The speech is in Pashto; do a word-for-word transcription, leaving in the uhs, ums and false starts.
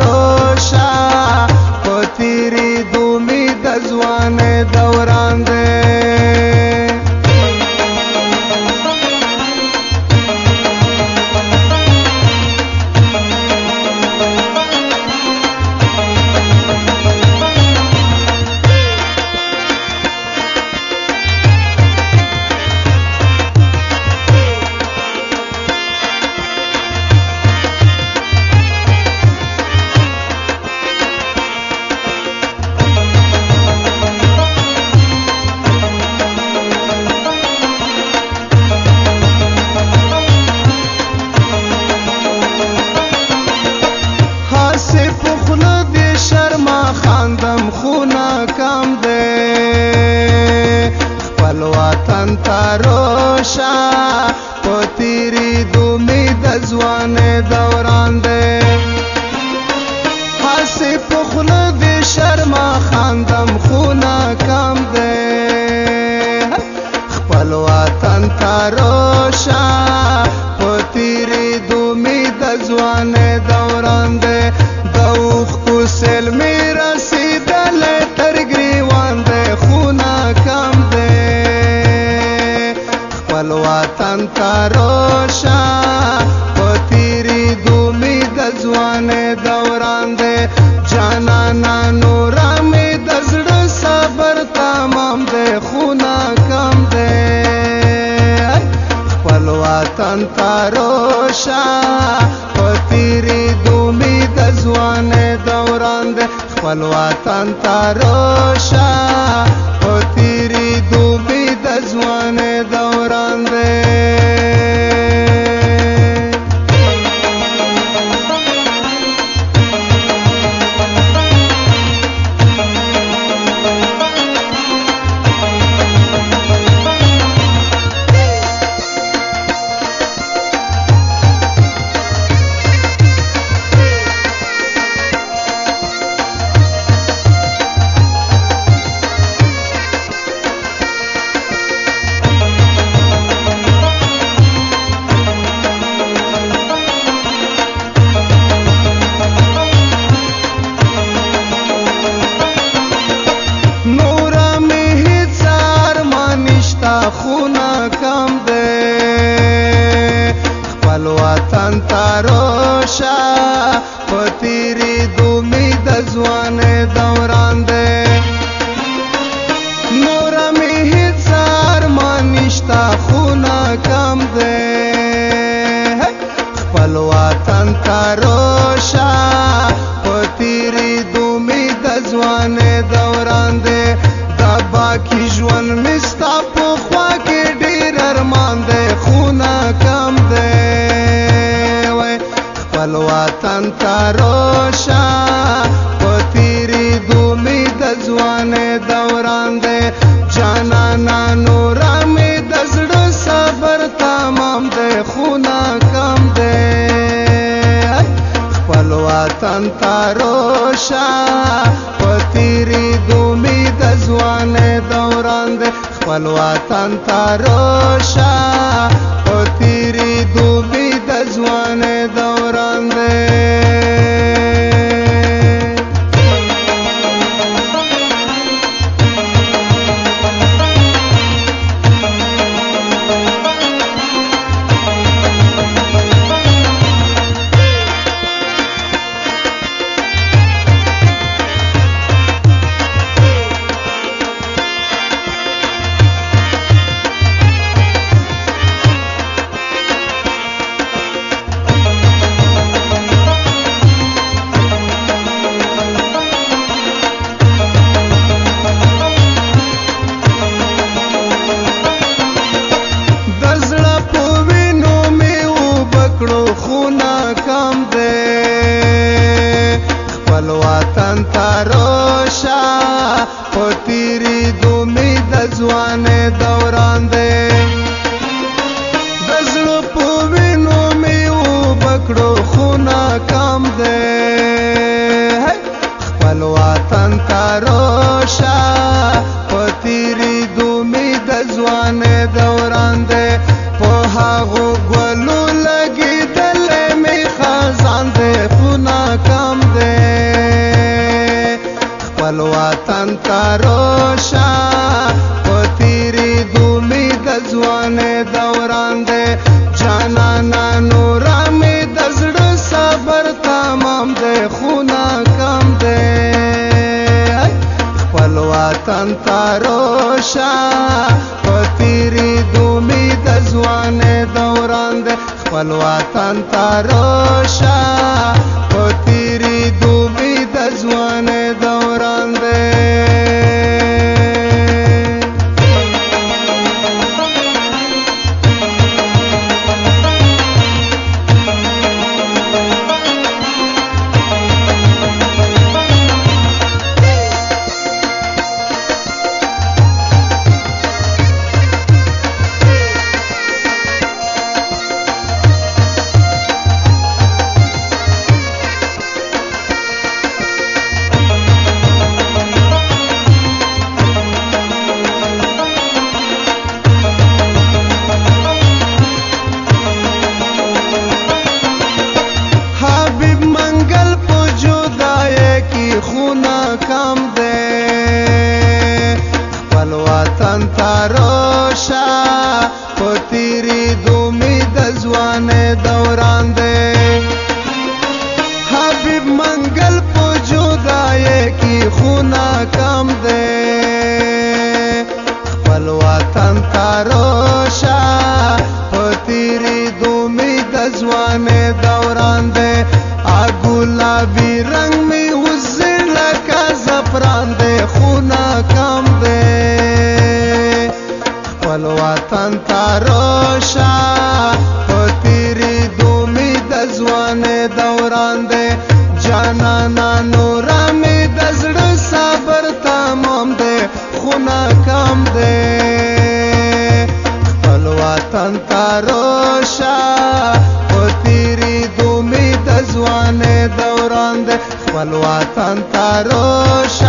روشا پتیری دومی دزوان دوران دے روشا پتیری دومی دزوان دوران دے حاسی پخل دی شرما خاندم خونا کم دے خپل وطن تا روشا پتیری دومی دزوان دوران دے دوخ کو سلمی رسیدل تر گریوان دے خونا کم دے وطن تا روشا پتیری دومی دزوان دوران دے جانانا نورا میں دزڑ صبر تمام دے خونا کم دے خپل وطن تا روشا پتیری دومی دزوان دوران دے خپل وطن تا روشا پتیری دومی دزوان دوران دے خونا کم دے خپل وطن تا روشا پتیری دومی دزوان دوران دے نورا می هیڅ ارمان نشتا خونا کم دے خپل وطن تا روشا پتیری دومی دزوان دوران دے دا باقی ژوند می ستا په خوا کې ډېر ارمان دی خونه کم دی وای خپل وطن ته روشه په تیرې دومې د ځوان دوران دی جانانا نوره مې د زړه صبر تمام دی خونه کم دی خپل وطن ته روشه په تیرې دومې د ځوان دوران دی خپل وطن ته روشه په تیرې دومې د ځوان دوران دی وطن ته روشه په تیرې دومې د ځوان دوران دی د زړه په وینو مې اوبه کړو خونه کم دی خپل وطن ته روشه په تیرې دومې د ځوان دوران دی په هغو ګلو لګېدلی مې خزان دی خونه کم دی تاروشا پتیری دومی دزوانه دوران دے جانانا نورا می دزڑ صبر تمام دے خونا کم دے خپل وطن تاروشا پتیری دومی دزوانه دوران دے خپل وطن تاروشا پتیری دومی دزوانه دوران دے کم دے خپل وطن تاروشا پتیری دومی دزوانه دوران دے حبیب منگل پو جدائے کی خونا کم دے خپل وطن تاروشا پتیری دومی دزوانه دوران دے آگلابی رنگ میں زفران دے خونا کم دے خپل وطن تاروشا پتیری دومی دزوانه دوران دے جانانا نورا می دزڑ صبر تمام دے خونا کم دے خپل وطن تاروشا پتیری دومی دزوانه دوران دے خپل وطن تاروشا